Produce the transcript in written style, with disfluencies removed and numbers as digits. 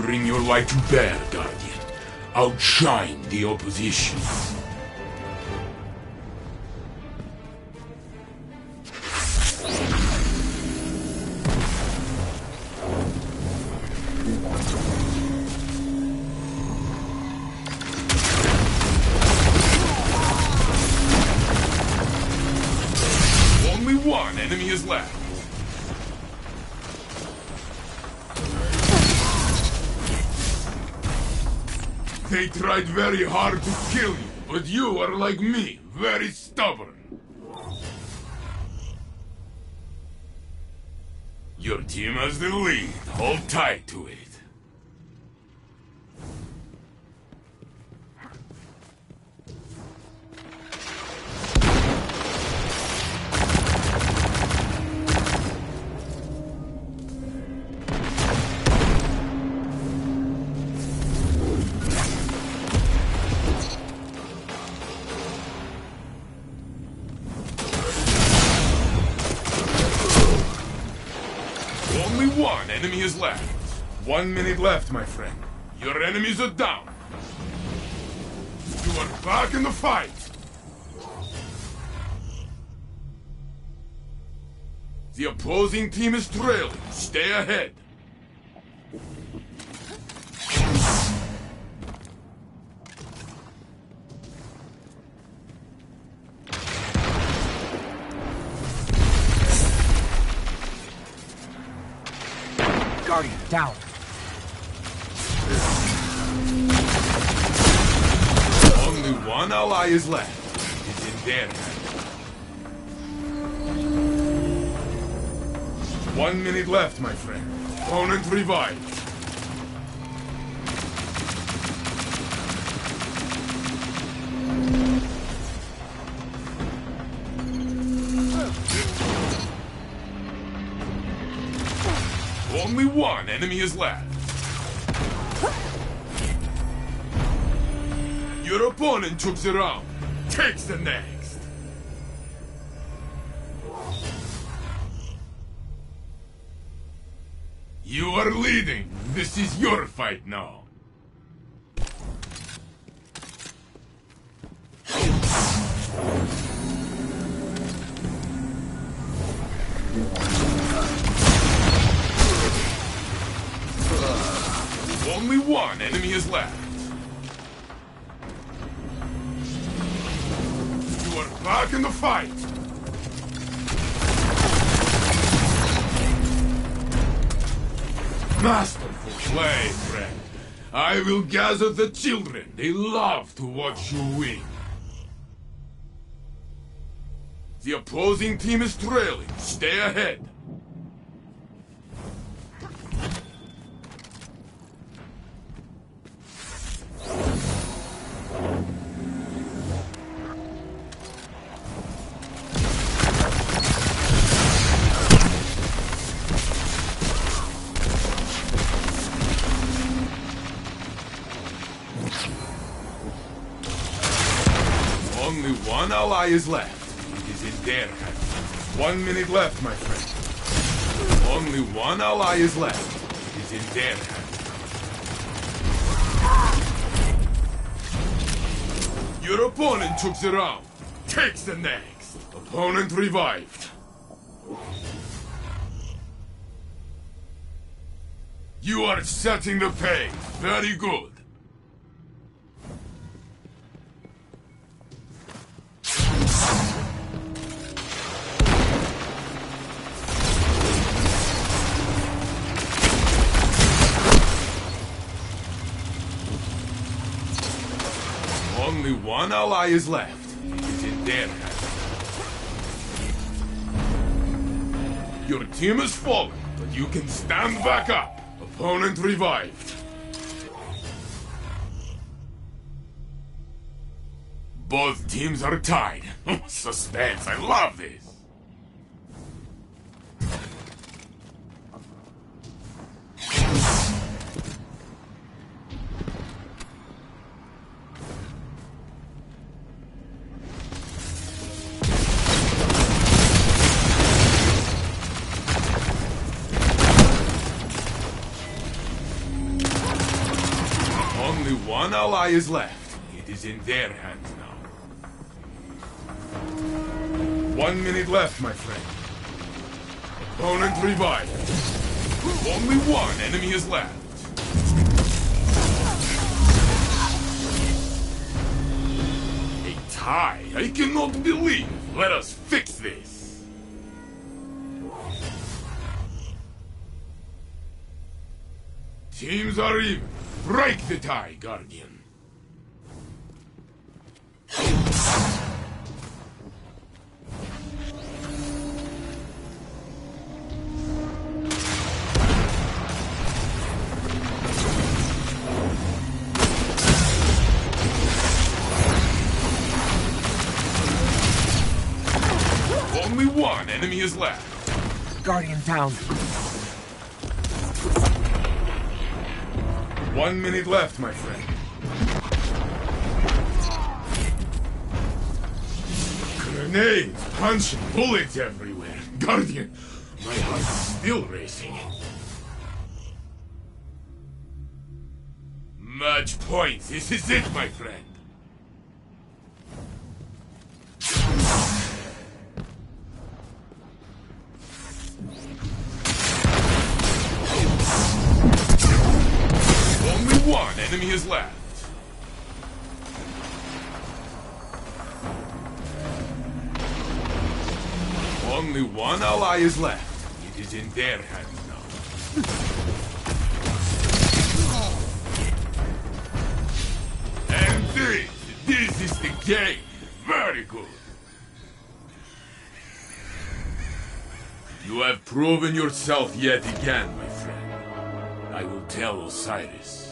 Bring your light to bear, Guardian. Outshine the opposition. Only one enemy is left. They tried very hard to kill you, but you are like me, very stubborn. Your team has the lead. Hold tight to it. Only one enemy is left. 1 minute left, my friend. Your enemies are down. You are back in the fight. The opposing team is trailing. Stay ahead. Guardian, down. Only one ally is left. It's in their hands. 1 minute left, my friend. Opponent revived. Only one enemy is left. Your opponent took the round. Takes the next. You are leading. This is your fight now. Only one enemy is left. You are back in the fight. Masterful play, friend. I will gather the children. They love to watch you win. The opposing team is trailing. Stay ahead. Only one ally is left. It is in their hands. 1 minute left, my friend. Only one ally is left. It is in their hands. Your opponent took the round. Takes the next. Opponent revived. You are setting the pace. Very good. Only one ally is left. It is in their hands. Your team has fallen, but you can stand back up. Opponent revived. Both teams are tied. Suspense, I love this. one ally is left. It is in their hands now. 1 minute left, my friend. Opponent revived. Only one enemy is left. A tie? I cannot believe. Let us fix this. Teams are even. Break the tie, Guardian. Only one enemy is left. Guardian down. 1 minute left, my friend. Grenades, punching, bullets everywhere. Guardian, my heart's still racing. Match point. This is it, my friend. Only one enemy is left. Only one ally is left. It is in their hands now. And this is the game. Very good. You have proven yourself yet again, my friend. I will tell Osiris.